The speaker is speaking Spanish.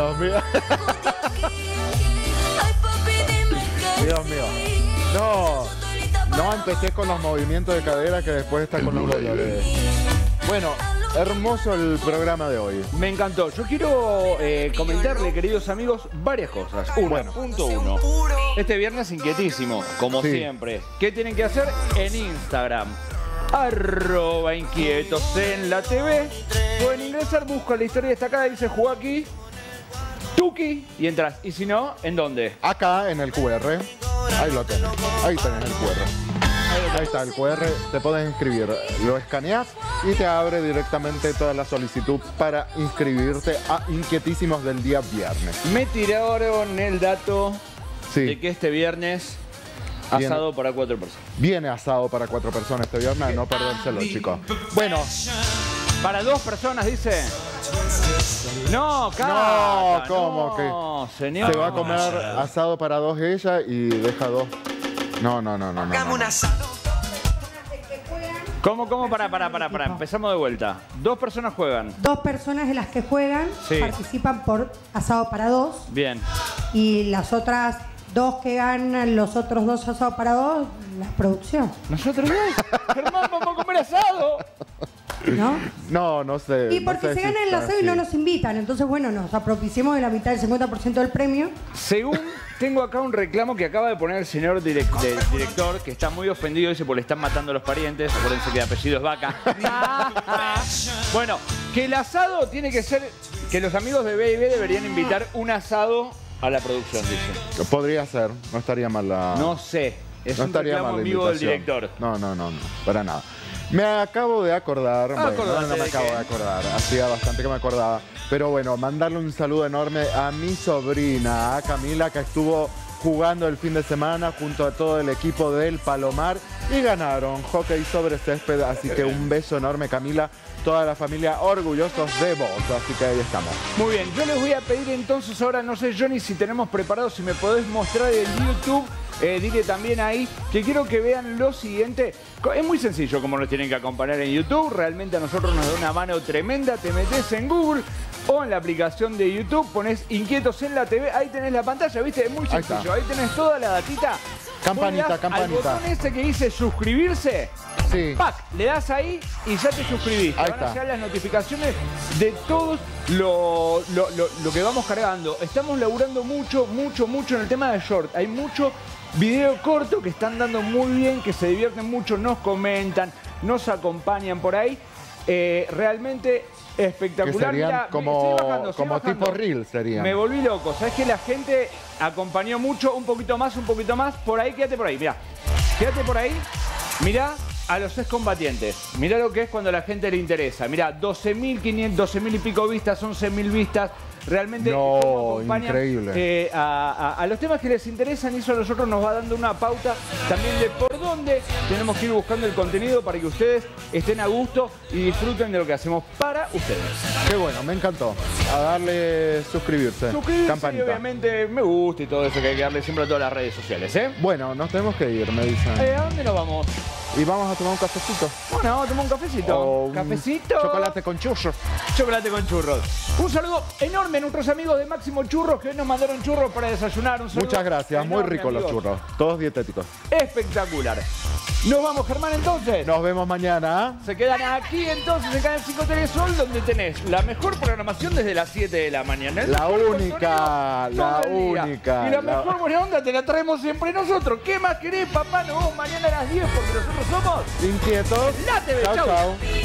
Dios mío. Dios mío. No empecé con los movimientos de cadera que después está con los dolores. Bueno, hermoso el programa de hoy. Me encantó. Yo quiero comentarle, queridos amigos, varias cosas. Punto uno. Este viernes inquietísimo, como siempre. ¿Qué tienen que hacer? En Instagram. @inquietos en la TV. Pueden ingresar, buscan la historia destacada, dice jugá aquí, Tuki, y entras. Y si no, ¿en dónde? Acá en el QR. Ahí lo tenés. Ahí tenés el QR. Ahí está el QR. Te puedes inscribir. Lo escaneas y te abre directamente toda la solicitud para inscribirte a Inquietísimos del día viernes. Me tiraron el dato de que este viernes asado para 4 personas. Viene asado para 4 personas este viernes, no perdérselo, chicos. Bueno. ¿Para 2 personas, dice? No, Cata, no, ¿cómo no, que? Señor. Se va a comer asado para 2 ella y deja 2. No. ¿Cómo? Para. Empezamos de vuelta. 2 personas juegan. 2 personas de las que juegan participan por asado para 2. Bien. Y las otras 2 que ganan, los otros 2 asados para 2, la producción. ¿Nosotros 2? Germán, vamos a comer asado. ¿No? No sé. Y porque se gana el asado y no nos invitan. Entonces, bueno, nos apropiciamos de la mitad del 50% del premio. Según tengo acá un reclamo que acaba de poner el señor director, que está muy ofendido, dice, porque le están matando a los parientes. Acuérdense que el apellido es Vaca. Bueno, que el asado tiene que ser, que los amigos de B&B deberían invitar un asado a la producción, dice. Podría ser, no estaría mal la... No sé, es no un reclamo vivo del director. No, para nada. Me acabo de acordar, no me acabo de acordar, hacía bastante que me acordaba, pero bueno, mandarle un saludo enorme a mi sobrina, a Camila, que estuvo jugando el fin de semana junto a todo el equipo del Palomar y ganaron hockey sobre césped, así que un beso enorme, Camila, toda la familia orgullosos de vos, así que ahí estamos. Muy bien, yo les voy a pedir entonces ahora, no sé Johnny si tenemos preparado, si me podés mostrar el YouTube. Dile también ahí que quiero que vean lo siguiente. Es muy sencillo como nos tienen que acompañar en YouTube. Realmente a nosotros nos da una mano tremenda. Te metes en Google o en la aplicación de YouTube, pones Inquietos en la TV. Ahí tenés la pantalla, ¿viste? Es muy sencillo. Ahí tenés toda la datita. Campanita. Al botón ese que dice suscribirse. Sí. ¡Pac! Le das ahí y ya te suscribís. Te van a llegar las notificaciones de todo lo que vamos cargando. Estamos laburando mucho en el tema de short. Hay mucho video corto que están dando muy bien, que se divierten mucho, nos comentan, nos acompañan por ahí. Realmente espectacular. Que serían Mirá, como tipo reel serían. Me volví loco. Sabes que la gente acompañó mucho, un poquito más. Por ahí, quédate por ahí, mirá. Quédate por ahí. Mirá a los excombatientes. Mirá lo que es cuando a la gente le interesa. Mirá, 12.500, 12.000 y pico vistas, 11.000 vistas. Realmente increíble. A los temas que les interesan, y eso a nosotros nos va dando una pauta también de por dónde tenemos que ir buscando el contenido para que ustedes estén a gusto y disfruten de lo que hacemos para ustedes. Qué bueno, me encantó. A darle suscribirse. Campanita. Y obviamente me gusta y todo eso que hay que darle siempre a todas las redes sociales, ¿eh? Bueno, nos tenemos que ir, me dicen. ¿A dónde nos vamos? Y vamos a tomar un cafecito. Bueno, vamos a tomar un cafecito. ¿Cafecito? Chocolate con churros. Chocolate con churros. Un saludo enorme a nuestros amigos de Máximo Churros que hoy nos mandaron churros para desayunar. Un saludo. Muchas gracias, muy ricos los churros. Todos dietéticos. Espectacular. Nos vamos, Germán, entonces. Nos vemos mañana. Se quedan aquí entonces en Canal 5 Telesol, donde tenés la mejor programación desde las 7 de la mañana. La única. Y la mejor buena onda te la traemos siempre nosotros. ¿Qué más querés, papá? Nos vemos mañana a las 10 porque nosotros somos Inquietos. La TV. Chau.